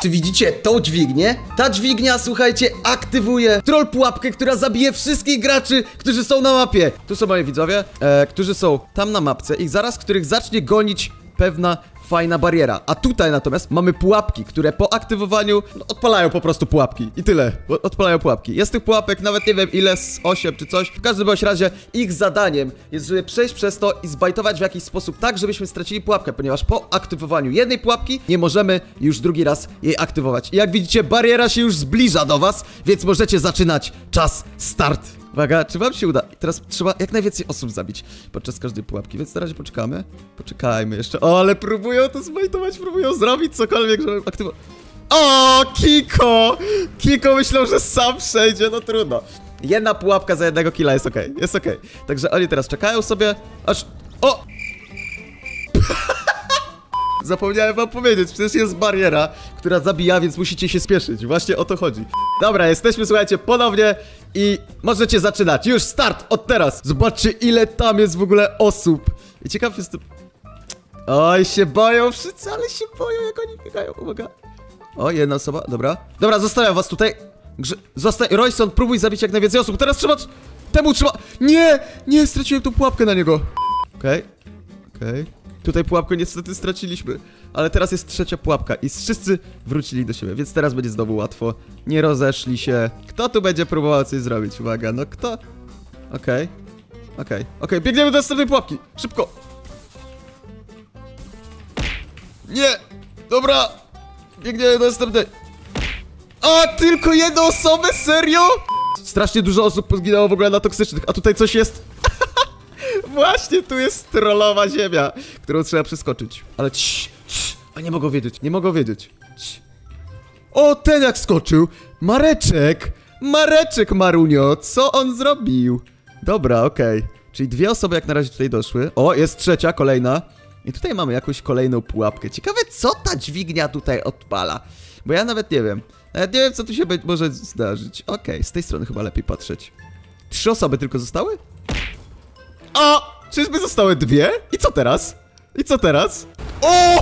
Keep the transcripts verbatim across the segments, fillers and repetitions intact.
Czy widzicie tą dźwignię? Ta dźwignia, słuchajcie, aktywuje troll pułapkę, która zabije wszystkich graczy, którzy są na mapie. Tu są moi widzowie, e, którzy są tam na mapce i zaraz, których zacznie gonić pewna fajna bariera. A tutaj natomiast mamy pułapki, które po aktywowaniu no, odpalają po prostu pułapki. I tyle. Odpalają pułapki. Jest tych pułapek nawet nie wiem ile, z osiem czy coś. W każdym bądź razie ich zadaniem jest, żeby przejść przez to i zbajtować w jakiś sposób tak, żebyśmy stracili pułapkę, ponieważ po aktywowaniu jednej pułapki nie możemy już drugi raz jej aktywować. I jak widzicie, bariera się już zbliża do was, więc możecie zaczynać. Czas start. Uwaga, czy wam się uda? Teraz trzeba jak najwięcej osób zabić podczas każdej pułapki, więc na razie poczekamy. Poczekajmy jeszcze. O, ale próbują to zbajtować, próbują zrobić cokolwiek, żeby aktywować. O, Kiko! Kiko myślał, że sam przejdzie, no trudno. Jedna pułapka za jednego killa jest okej, okay. Jest okej. Okay. Także oni teraz czekają sobie, aż... O! Zapomniałem wam powiedzieć, przecież jest bariera, która zabija, więc musicie się spieszyć. Właśnie o to chodzi. Dobra, jesteśmy, słuchajcie, ponownie i możecie zaczynać. Już start, od teraz. Zobaczcie, ile tam jest w ogóle osób. I ciekaw jestem... Oj, się boją wszyscy, ale się boją, jak oni biegają. Uwaga. O, jedna osoba, dobra. Dobra, zostawiam was tutaj. Grze... Zostań... Royson, próbuj zabić jak najwięcej osób. Teraz trzeba... Temu trzeba... Nie! Nie, straciłem tą pułapkę na niego. Okej. Okay. Okej. Okay. Tutaj pułapkę niestety straciliśmy, ale teraz jest trzecia pułapka i wszyscy wrócili do siebie, więc teraz będzie znowu łatwo. Nie rozeszli się. Kto tu będzie próbował coś zrobić? Uwaga, no kto? Okej. Okej. Okej, biegniemy do następnej pułapki. Szybko. Nie! Dobra! Biegniemy do następnej. A, tylko jedną osobę? Serio? Strasznie dużo osób pozginęło w ogóle na toksycznych, a tutaj coś jest... Właśnie tu jest trollowa ziemia, którą trzeba przeskoczyć. Ale cii, cii, a nie mogą wiedzieć, nie mogą wiedzieć. Cii. O, ten jak skoczył! Mareczek! Mareczek, Marunio! Co on zrobił? Dobra, okej. Okay. Czyli dwie osoby jak na razie tutaj doszły. O, jest trzecia, kolejna. I tutaj mamy jakąś kolejną pułapkę. Ciekawe, co ta dźwignia tutaj odpala. Bo ja nawet nie wiem. Nawet nie wiem, co tu się może zdarzyć. Okej, okay, z tej strony chyba lepiej patrzeć. Trzy osoby tylko zostały? O! Czyżby zostały dwie? I co teraz? I co teraz? O!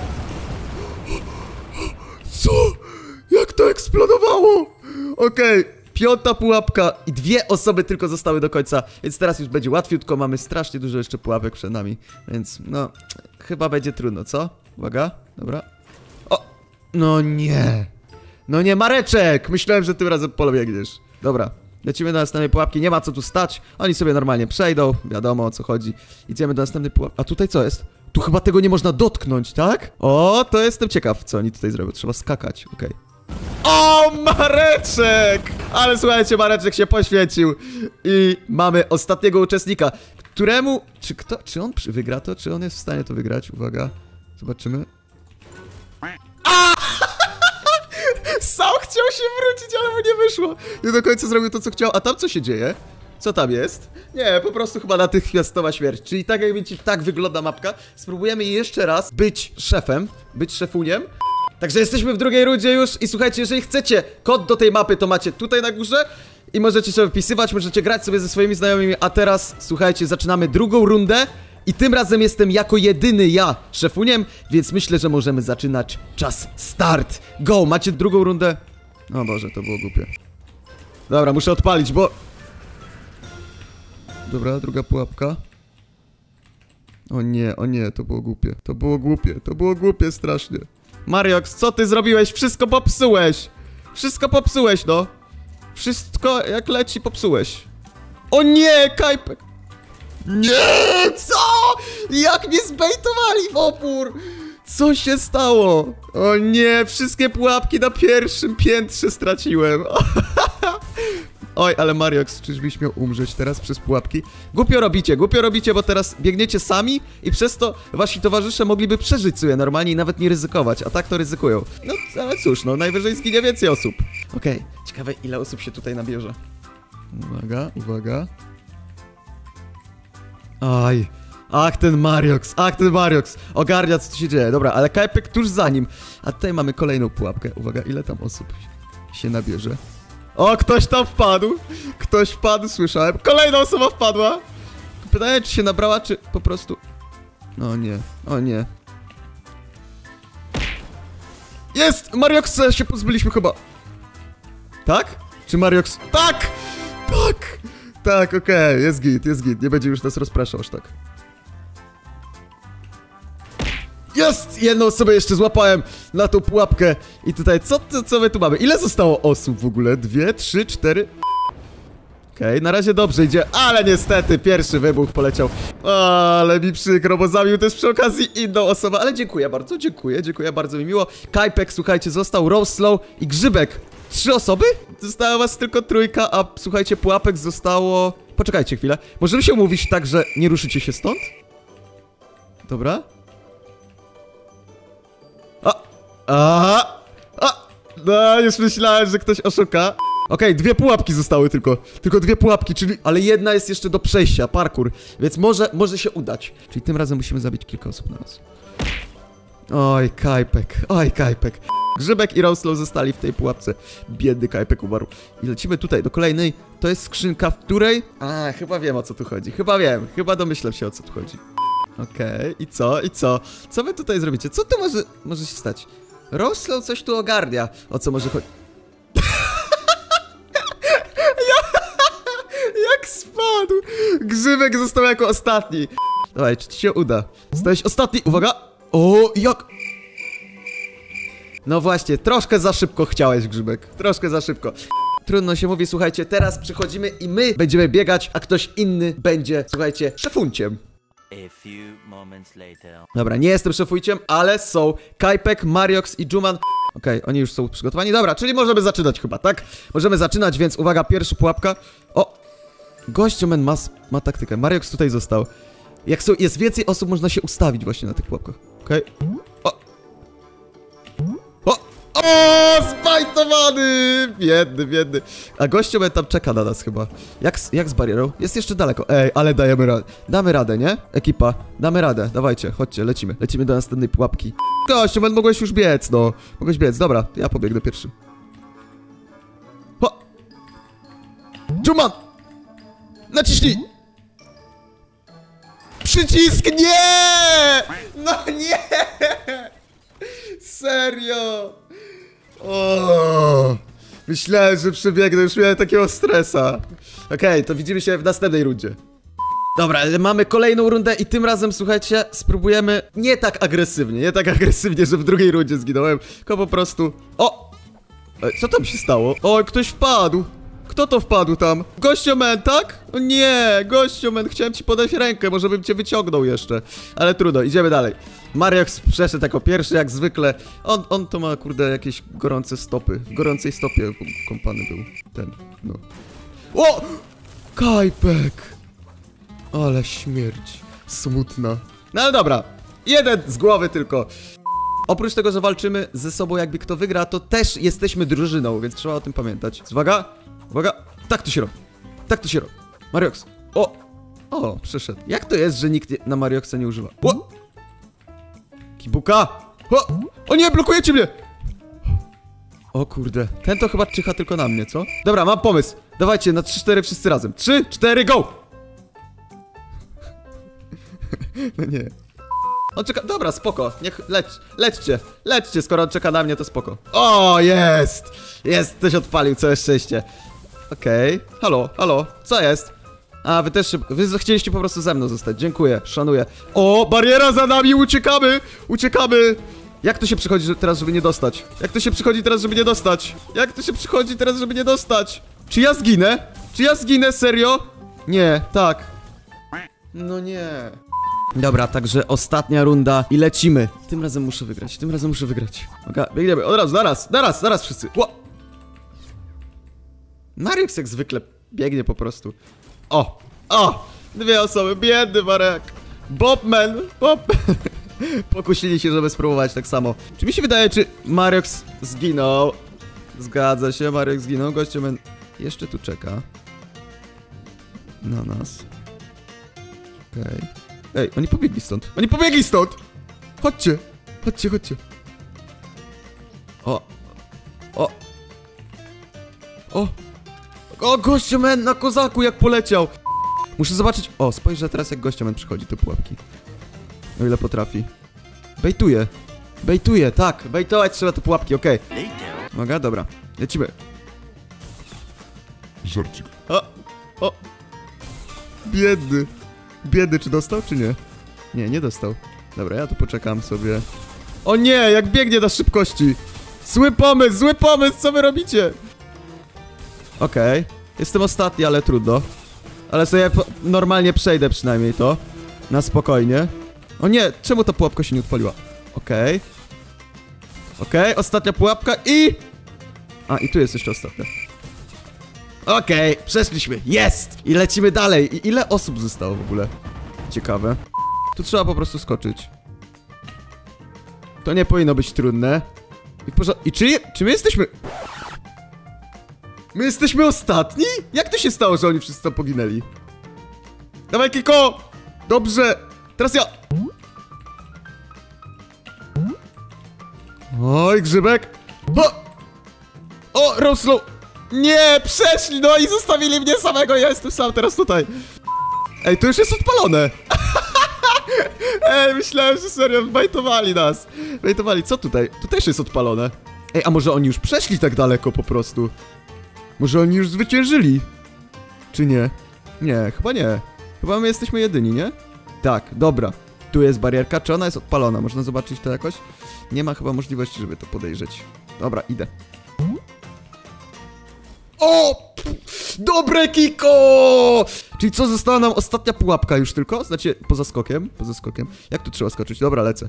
Co? Jak to eksplodowało? Okej, okay. Piąta pułapka i dwie osoby tylko zostały do końca, więc teraz już będzie łatwiutko, mamy strasznie dużo jeszcze pułapek przed nami, więc no, chyba będzie trudno, co? Uwaga, dobra. O! No nie! No nie, Mareczek! Myślałem, że tym razem pobiegniesz. Dobra. Lecimy do następnej pułapki, nie ma co tu stać. Oni sobie normalnie przejdą, wiadomo o co chodzi. Idziemy do następnej pułapki. A tutaj co jest? Tu chyba tego nie można dotknąć, tak? O, to jestem ciekaw, co oni tutaj zrobią. Trzeba skakać, okej. Okay. O, Mareczek! Ale słuchajcie, Mareczek się poświęcił. I mamy ostatniego uczestnika, któremu... Czy kto... Czy on wygra to? Czy on jest w stanie to wygrać? Uwaga. Zobaczymy. A! Sam chciał się wrócić, ale mu nie wyszło. Nie do końca zrobił to, co chciał. A tam co się dzieje? Co tam jest? Nie, po prostu chyba natychmiastowa śmierć. Czyli tak jak widzicie, tak wygląda mapka. Spróbujemy jeszcze raz być szefem, być szefuniem. Także jesteśmy w drugiej rundzie już i słuchajcie, jeżeli chcecie kod do tej mapy, to macie tutaj na górze. I możecie sobie wpisywać, możecie grać sobie ze swoimi znajomymi. A teraz, słuchajcie, zaczynamy drugą rundę. I tym razem jestem jako jedyny ja szefuniem, więc myślę, że możemy zaczynać. Czas start. Go, macie drugą rundę? O Boże, to było głupie. Dobra, muszę odpalić, bo... Dobra, druga pułapka. O nie, o nie, to było głupie. To było głupie, to było głupie strasznie. Mariox, co ty zrobiłeś? Wszystko popsułeś. Wszystko popsułeś, no. Wszystko jak leci popsułeś. O nie, Kajpek. Nie, co? Jak mnie zbejtowali w opór? Co się stało? O nie, wszystkie pułapki na pierwszym piętrze straciłem. Oj, ale Mariox, czyżbyś miał umrzeć teraz przez pułapki? Głupio robicie, głupio robicie, bo teraz biegniecie sami i przez to wasi towarzysze mogliby przeżyć sobie normalnie i nawet nie ryzykować, a tak to ryzykują. No, ale cóż, no, najwyżej zginie więcej osób. Okej, okay. Ciekawe, ile osób się tutaj nabierze. Uwaga, uwaga. Aj, ach ten Mariox, ach ten Mariox. Ogarnia, co tu się dzieje. Dobra, ale Kajpek tuż za nim. A tutaj mamy kolejną pułapkę. Uwaga, ile tam osób się nabierze. O, ktoś tam wpadł. Ktoś wpadł, słyszałem. Kolejna osoba wpadła. Pytanie, czy się nabrała, czy po prostu... O nie, o nie. Jest! Marioxa się pozbyliśmy chyba. Tak? Czy Mariox... Tak! Tak! Tak, okej, okay. Jest git, jest git. Nie będzie już nas rozpraszał aż tak. Jest! Jedną osobę jeszcze złapałem na tą pułapkę. I tutaj, co, co, co my tu mamy? Ile zostało osób w ogóle? Dwie, trzy, cztery? Okej, okay, na razie dobrze idzie, ale niestety pierwszy wybuch poleciał. Ale mi przykro, bo zabił też przy okazji inną osobę. Ale dziękuję bardzo, dziękuję, dziękuję, bardzo mi miło. Kajpek, słuchajcie, został, Roslow i Grzybek. Trzy osoby? Została was tylko trójka, a słuchajcie, pułapek zostało... Poczekajcie chwilę. Możemy się umówić tak, że nie ruszycie się stąd? Dobra. A! A! A! No, już myślałem, że ktoś oszuka. Okej, okay, dwie pułapki zostały tylko. Tylko dwie pułapki, czyli... Ale jedna jest jeszcze do przejścia, parkour. Więc może, może się udać. Czyli tym razem musimy zabić kilka osób na raz. Oj, Kajpek. Oj, Kajpek. Grzybek i Roslow zostali w tej pułapce. Biedny Kajpek umarł. I lecimy tutaj do kolejnej. To jest skrzynka, w której... A, chyba wiem, o co tu chodzi. Chyba wiem. Chyba domyślam się, o co tu chodzi. Okej, okay. I co? I co? Co wy tutaj zrobicie? Co tu może, może się stać? Roslow coś tu ogarnia. O co może chodzić? Jak spadł! Grzybek został jako ostatni. Dawaj, czy ci się uda? Zostałeś ostatni. Uwaga! O, jak... No właśnie, troszkę za szybko chciałeś, Grzybek. Troszkę za szybko. Trudno się mówi, słuchajcie, teraz przychodzimy i my będziemy biegać, a ktoś inny będzie, słuchajcie, szefunciem. A few moments later. Dobra, nie jestem szefunciem, ale są Kajpek, Mariox i Juman. Okej, okay, oni już są przygotowani. Dobra, czyli możemy zaczynać chyba, tak? Możemy zaczynać, więc uwaga, pierwsza pułapka. O! Gościomen ma, ma taktykę. Mariox tutaj został. Jak są, jest więcej osób, można się ustawić właśnie na tych pułapkach. Okej. Okay. O! O! O! Spajtowany! Biedny, biedny. A gościomen tam czeka na nas chyba. Jak, jak z barierą? Jest jeszcze daleko. Ej, ale dajemy radę. Damy radę, nie? Ekipa. Damy radę. Dawajcie, chodźcie, lecimy. Lecimy do następnej pułapki. Gościomen, mogłeś już biec, no. Mogłeś biec. Dobra, ja pobiegnę pierwszy. Ho! Juman! Naciśnij! Przycisk, nie! No nie! Serio! O! Myślałem, że przebiegnę, już miałem takiego stresa. Okej, okay, to widzimy się w następnej rundzie. Dobra, ale mamy kolejną rundę i tym razem, słuchajcie, spróbujemy nie tak agresywnie, nie tak agresywnie, że w drugiej rundzie zginąłem, tylko po prostu... O! Co tam się stało? O, ktoś wpadł! Kto to wpadł tam? Gościomen, tak? O nie, gościomen, chciałem ci podać rękę, może bym cię wyciągnął jeszcze. Ale trudno, idziemy dalej. Mariox przeszedł jako pierwszy, jak zwykle. On, on to ma, kurde, jakieś gorące stopy. W gorącej stopie kąpany był ten, no. O! Kajpek! Ale śmierć. Smutna. No ale dobra, jeden z głowy tylko. Oprócz tego, że walczymy ze sobą, jakby kto wygra, to też jesteśmy drużyną, więc trzeba o tym pamiętać. Uwaga! Uwaga, tak to się robi. Tak to się robi. Mariox. O! O, przeszedł. Jak to jest, że nikt nie, na Marioxa nie używa? O! Kibuka! O! O nie, blokujecie mnie! O kurde. Ten to chyba czyha tylko na mnie, co? Dobra, mam pomysł. Dawajcie, na trzy cztery wszyscy razem. trzy cztery, go! No nie. On czeka... Dobra, spoko. Niech... Leć... Lećcie. Lećcie, skoro on czeka na mnie, to spoko. O, jest! Jest, ktoś odpalił, całe szczęście. Okej. Okay. Halo, halo. Co jest? A, wy też się... Wy chcieliście po prostu ze mną zostać. Dziękuję, szanuję. O, bariera za nami, uciekamy! Uciekamy! Jak to się przychodzi teraz, żeby nie dostać? Jak to się przychodzi teraz, żeby nie dostać? Jak to się przychodzi teraz, żeby nie dostać? Czy ja zginę? Czy ja zginę, serio? Nie, tak. No nie. Dobra, także ostatnia runda i lecimy. Tym razem muszę wygrać, tym razem muszę wygrać. Okej, okay, biegniemy, od razu, naraz, naraz, naraz wszyscy. Ło! Mariox jak zwykle biegnie po prostu. O, o! Dwie osoby, biedny Marek. Bobman, Bob. Pokusili się, żeby spróbować tak samo. Czy mi się wydaje, czy Mariox zginął? Zgadza się, Mariox zginął. Gościomen jeszcze tu czeka na nas. Okej. Okay. Ej, oni pobiegli stąd. Oni pobiegli stąd! Chodźcie! Chodźcie, chodźcie. O. O. O. O, gościomen na kozaku jak poleciał. Muszę zobaczyć... O, spojrzę teraz jak gościomen przychodzi do pułapki. O ile potrafi. Bejtuje. Bejtuję, tak, bejtować trzeba te pułapki, okej. Okay. Later. Uwaga, dobra, lecimy. Żarcik. O, o. Biedny. Biedny, czy dostał, czy nie? Nie, nie dostał. Dobra, ja tu poczekam sobie. O nie, jak biegnie na szybkości. Zły pomysł, zły pomysł, co wy robicie? Okej, okay. Jestem ostatni, ale trudno. Ale sobie normalnie przejdę przynajmniej to. Na spokojnie. O nie, czemu ta pułapka się nie odpaliła? Okej. Okay. Okej, okay, ostatnia pułapka i... A, i tu jest jeszcze ostatnia. Okej, okay, przeszliśmy, jest! I lecimy dalej. I ile osób zostało w ogóle? Ciekawe. Tu trzeba po prostu skoczyć. To nie powinno być trudne. I, w I czy, czy my jesteśmy... My jesteśmy ostatni? Jak to się stało, że oni wszyscy tam poginęli? Dawaj, Kiko! Dobrze! Teraz ja! Oj, grzybek! O! O, Roslow! Nie, przeszli, no i zostawili mnie samego, ja jestem sam teraz tutaj. Ej, to już jest odpalone. Ej, myślałem, że serio, bajtowali nas. Bajtowali, co tutaj? Tu też jest odpalone. Ej, a może oni już przeszli tak daleko po prostu? Może oni już zwyciężyli? Czy nie? Nie, chyba nie. Chyba my jesteśmy jedyni, nie? Tak, dobra. Tu jest barierka, czy ona jest odpalona? Można zobaczyć to jakoś? Nie ma chyba możliwości, żeby to podejrzeć. Dobra, idę. O! Dobre, Kiko! Czyli co, została nam ostatnia pułapka już tylko? Znaczy, poza skokiem, poza skokiem. Jak tu trzeba skoczyć? Dobra, lecę.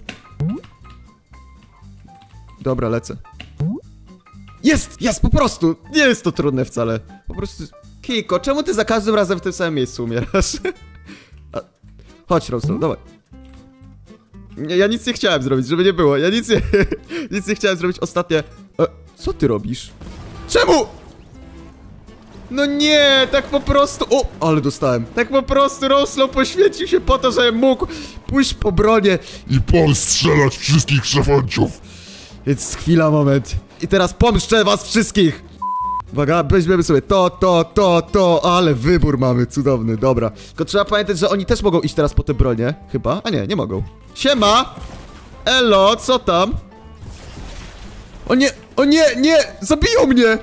Dobra, lecę. Jest! Jest, po prostu! Nie jest to trudne wcale. Po prostu... Kiko, czemu ty za każdym razem w tym samym miejscu umierasz? A... Chodź, Roslow, dawaj. Nie, ja nic nie chciałem zrobić, żeby nie było. Ja nic nie... nic nie chciałem zrobić. Ostatnie... E, co ty robisz? Czemu? No nie, tak po prostu... O, ale dostałem. Tak po prostu Roslow poświęcił się po to, żeby mógł pójść po bronię I postrzelać wszystkich szefanciów. Więc chwila, moment. I teraz pomszczę was wszystkich. Uwaga, weźmiemy sobie to, to, to, to. Ale wybór mamy, cudowny, dobra. Tylko trzeba pamiętać, że oni też mogą iść teraz po te bronie. Chyba? A nie, nie mogą. Siema! Elo, co tam? O nie, o nie, nie! Zabiją mnie!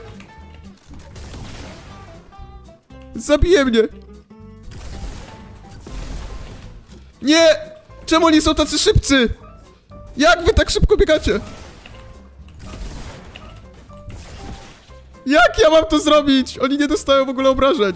Zabije mnie! Nie! Czemu oni są tacy szybcy? Jak wy tak szybko biegacie? Jak ja mam to zrobić? Oni nie dostają w ogóle obrażeń.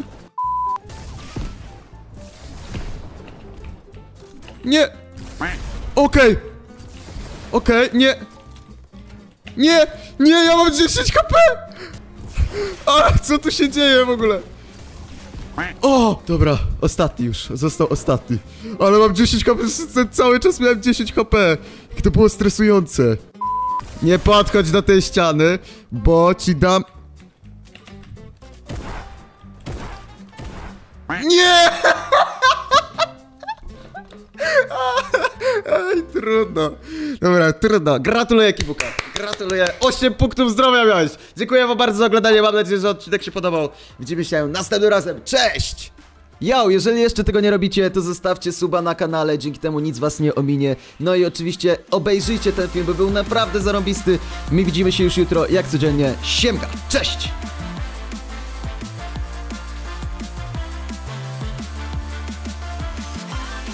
Nie! Okej! Okay. Okej, okay, nie! Nie! Nie, ja mam dziesięć H P! A, co tu się dzieje w ogóle? O! Dobra, ostatni już, został ostatni. Ale mam dziesięć H P, cały czas miałem dziesięć H P. Jak to było stresujące. Nie podchodź do tej ściany, bo ci dam... Nie! Ej, trudno. Dobra, trudno. Gratuluję, Kibuka. Gratuluję. osiem punktów zdrowia miałeś. Dziękuję wam bardzo za oglądanie. Mam nadzieję, że odcinek się podobał. Widzimy się następnym razem. Cześć! Yo, jeżeli jeszcze tego nie robicie, to zostawcie suba na kanale, dzięki temu nic was nie ominie. No i oczywiście obejrzyjcie ten film, bo był naprawdę zarąbisty. My widzimy się już jutro, jak codziennie. Siemka, cześć!